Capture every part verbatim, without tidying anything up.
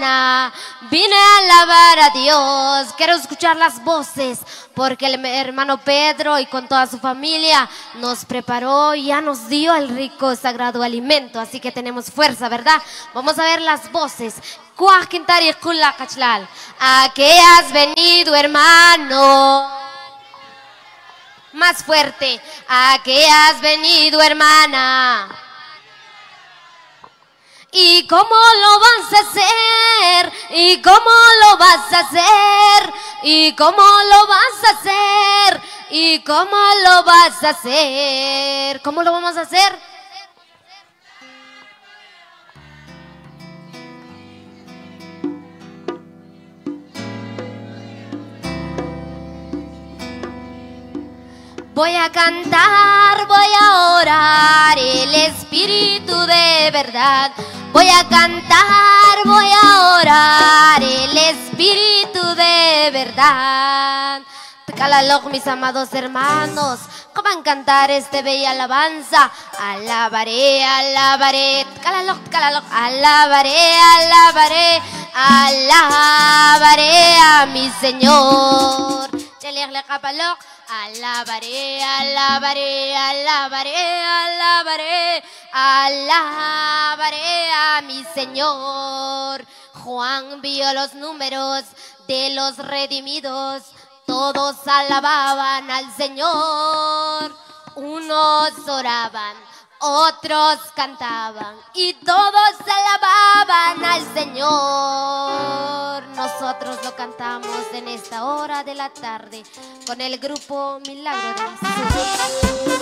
hermana, vine a alabar a Dios. Quiero escuchar las voces, porque el hermano Pedro y con toda su familia nos preparó y ya nos dio el rico sagrado alimento, así que tenemos fuerza, ¿verdad? Vamos a ver las voces. ¿A qué has venido, hermano? Más fuerte. ¿A qué has venido, hermana? ¿Y cómo lo vas a hacer? ¿Y cómo lo vas a hacer? ¿Y cómo lo vas a hacer? ¿Y cómo lo vas a hacer? ¿Cómo lo vamos a hacer? Voy a cantar, voy a orar, el Espíritu de verdad. Voy a cantar, voy a orar, el Espíritu de verdad. Tcalaloj, mis amados hermanos, ¿cómo van a cantar este bella alabanza? Alabaré, alabaré, tcalaloj, tcalaloj, alabaré, alabaré, alabaré a mi Señor. Alabaré, alabaré, alabaré, alabaré, alabaré a mi Señor. Juan vio los números de los redimidos, todos alababan al Señor. Unos oraban, otros cantaban y todos alababan al Señor. Nosotros lo cantamos en esta hora de la tarde con el grupo Milagro de Jesús.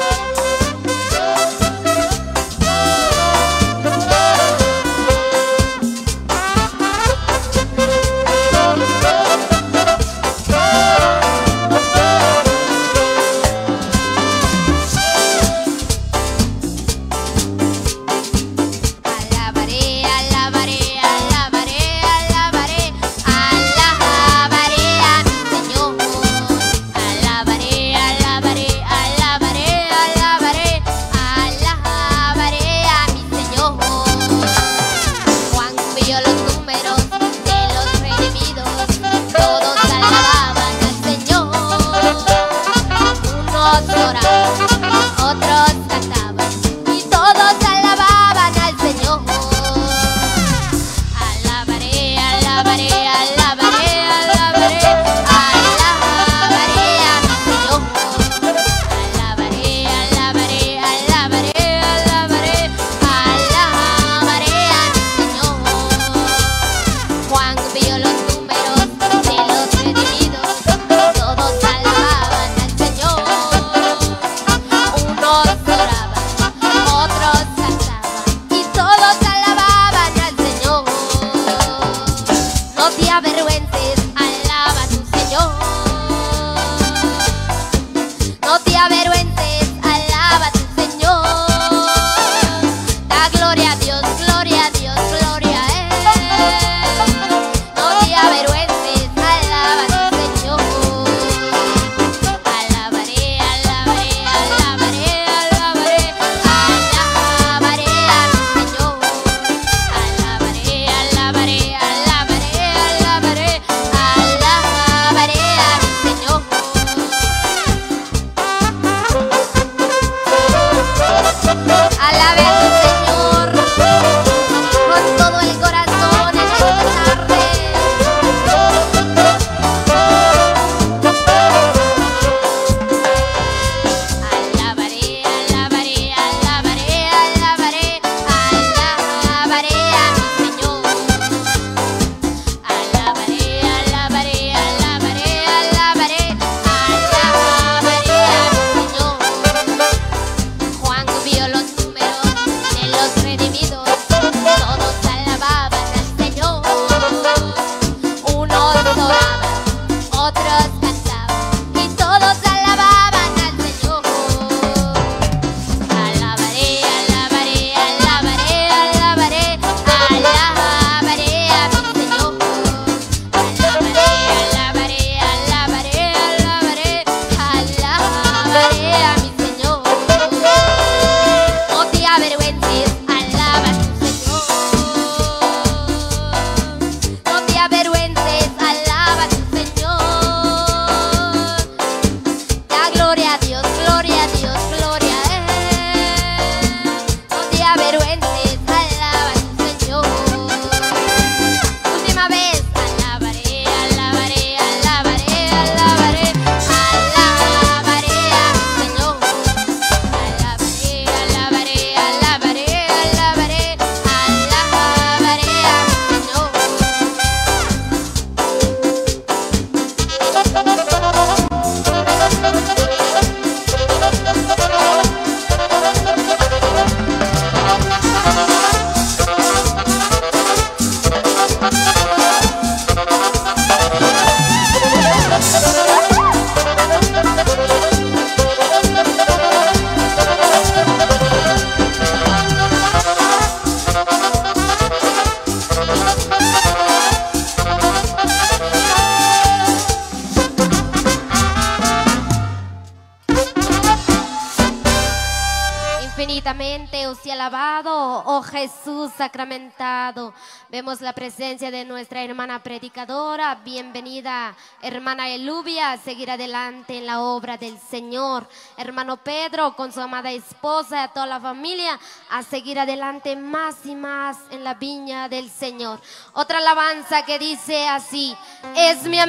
infinitamente, os sea alabado, oh Jesús sacramentado. Vemos la presencia de nuestra hermana predicadora. Bienvenida, hermana Elubia, a seguir adelante en la obra del Señor. Hermano Pedro, con su amada esposa y a toda la familia, a seguir adelante más y más en la viña del Señor. Otra alabanza que dice así: es mi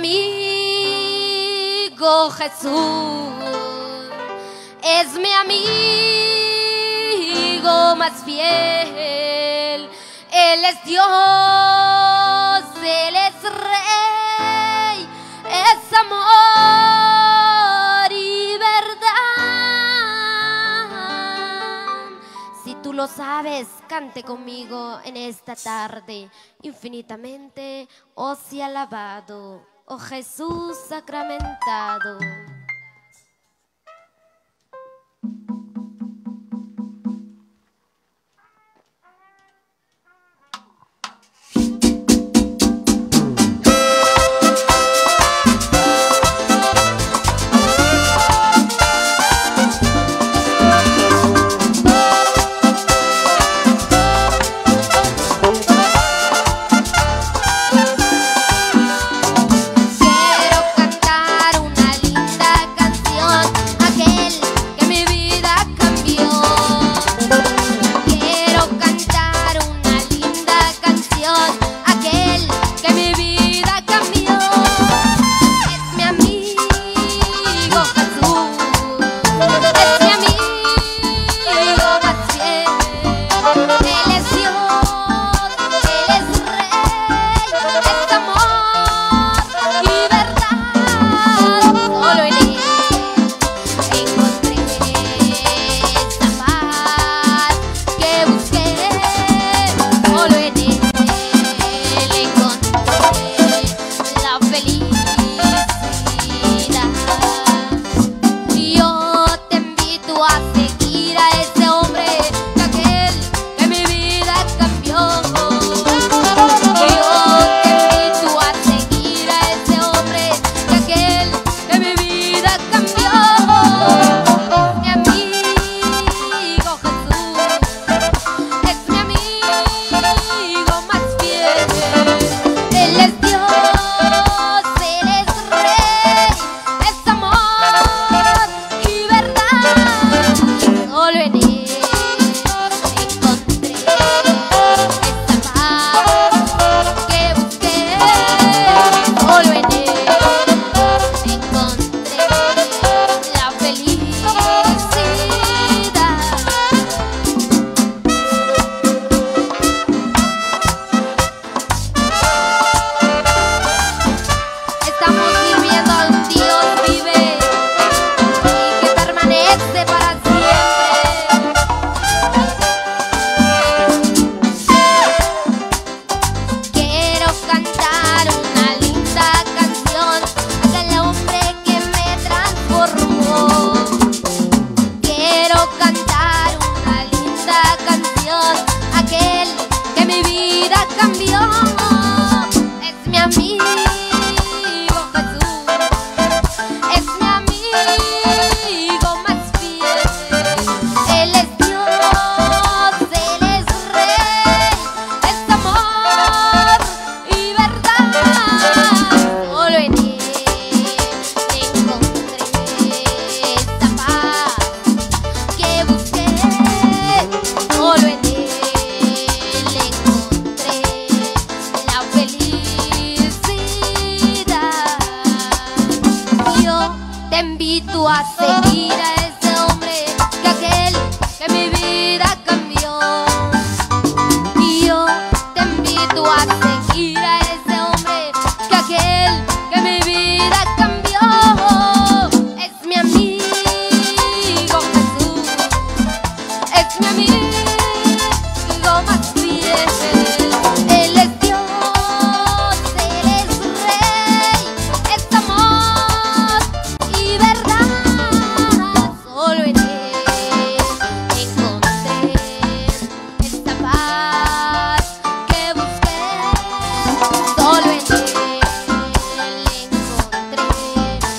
amigo Jesús, es mi amigo más fiel. Él es Dios, Él es Rey, es amor y verdad. Si tú lo sabes, cante conmigo en esta tarde. Infinitamente os sea alabado, oh Jesús sacramentado.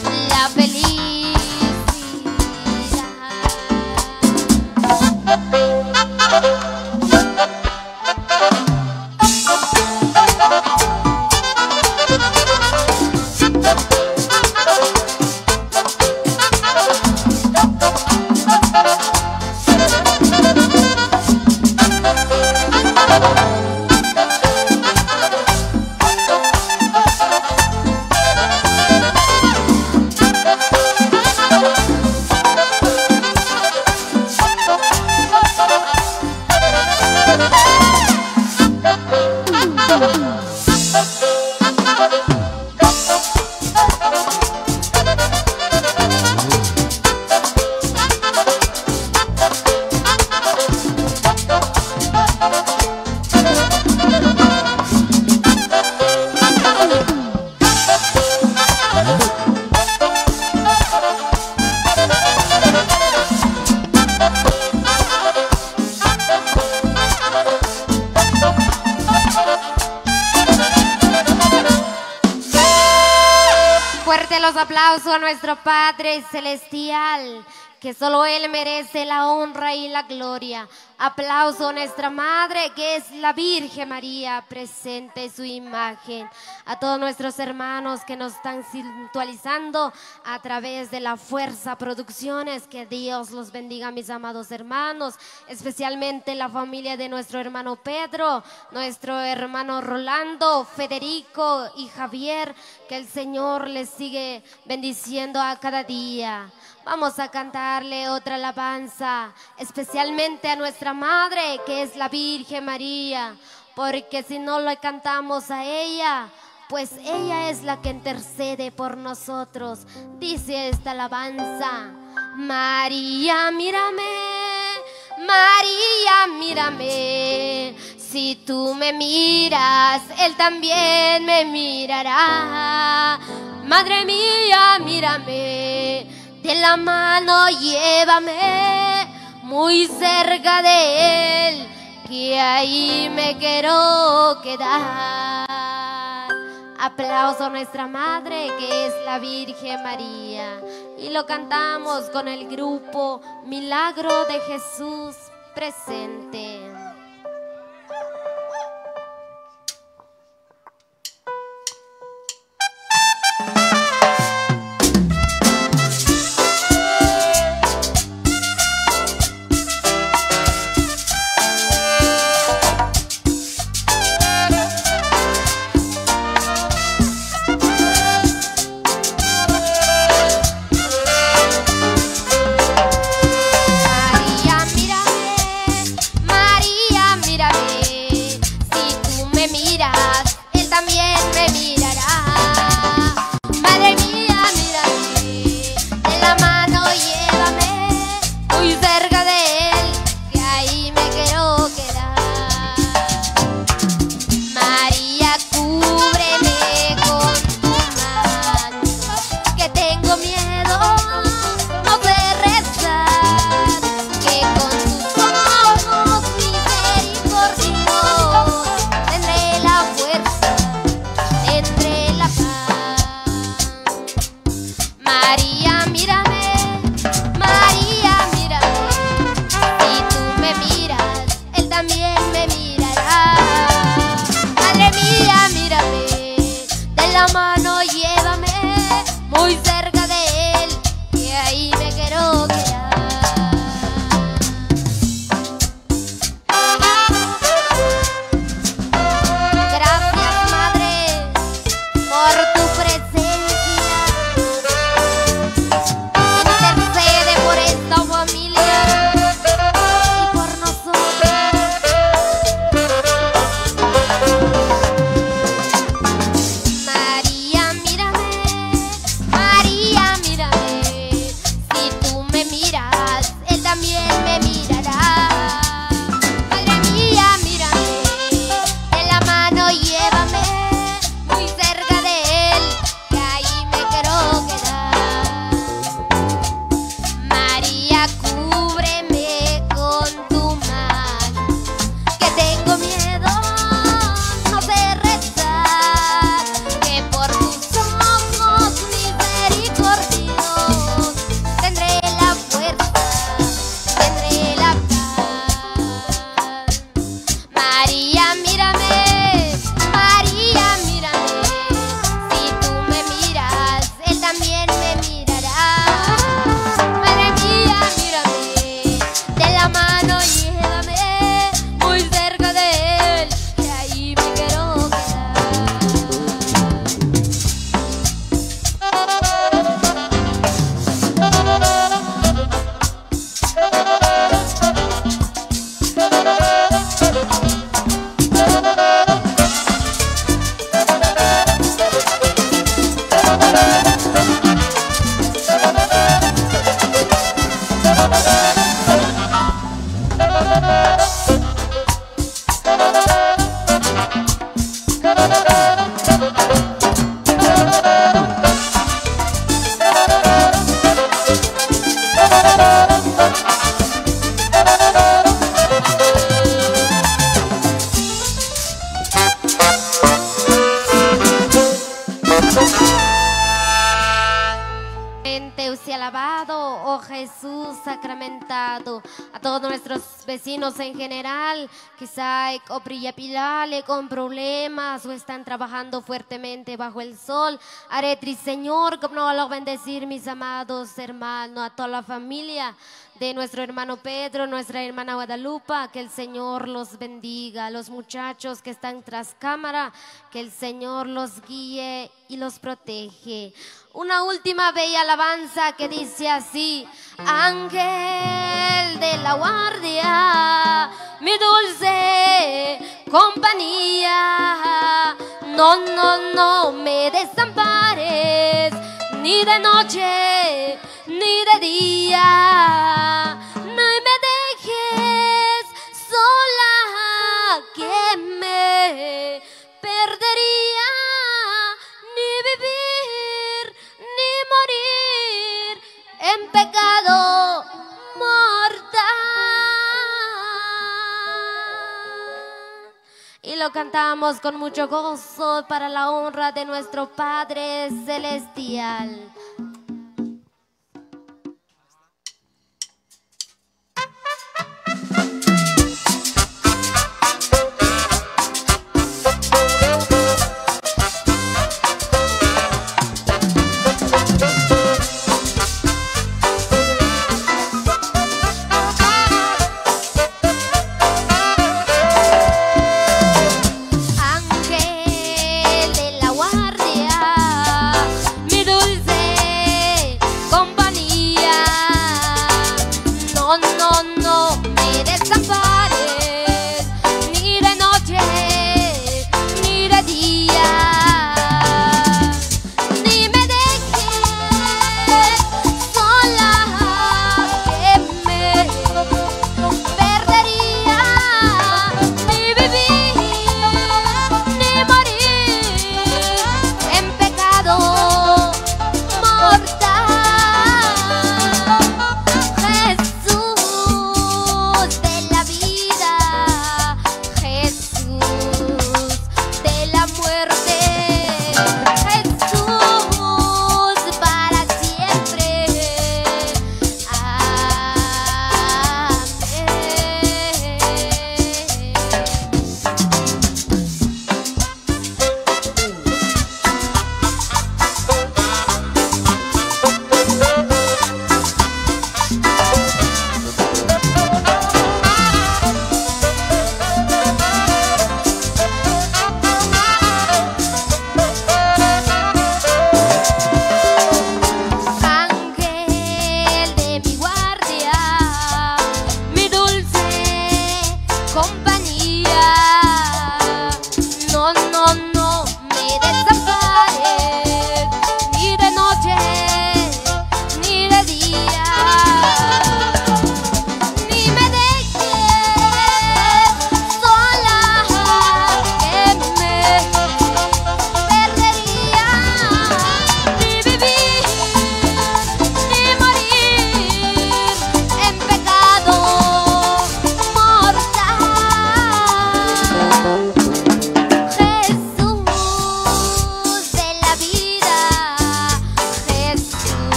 Thank you. fuerte los aplausos a nuestro Padre Celestial, que solo Él merece la honra y la gloria. Aplauso a nuestra Madre, que es la Virgen María, presente su imagen. A todos nuestros hermanos que nos están sintonizando a través de la Fuerza Producciones, que Dios los bendiga, mis amados hermanos, especialmente la familia de nuestro hermano Pedro, nuestro hermano Rolando, Federico y Javier, que el Señor les sigue bendiciendo a cada día. Vamos a cantarle otra alabanza, especialmente a nuestra Madre, que es la Virgen María, porque si no le cantamos a ella, pues ella es la que intercede por nosotros. Dice esta alabanza: María, mírame, María, mírame, si tú me miras, Él también me mirará. Madre mía, mírame, de la mano llévame muy cerca de Él, que ahí me quiero quedar. Aplauso a nuestra Madre, que es la Virgen María. Y lo cantamos con el grupo Milagro de Jesús presente. María, y alabado, oh Jesús sacramentado. A todos nuestros vecinos en general, quizá o Prillapilale con problemas o están trabajando fuertemente bajo el sol. Aretri, Señor, como no lo bendecir, mis amados hermanos, a toda la familia de nuestro hermano Pedro, nuestra hermana Guadalupe, que el Señor los bendiga. A los muchachos que están tras cámara, que el Señor los guíe y los protege. Una última bella alabanza que dice así: Ángel de la guardia, mi dulce compañía, no, no, no me desampares, ni de noche ni de día, no me dejes sola, que me perdería, ni vivir ni morir en pecado mortal. Y lo cantamos con mucho gozo para la honra de nuestro Padre Celestial. Mi dulce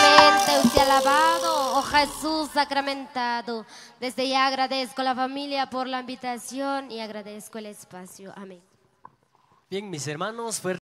Amén, Dios te alabado, oh Jesús sacramentado. Desde ya agradezco a la familia por la invitación y agradezco el espacio. Amén. Bien, mis hermanos, fuerte.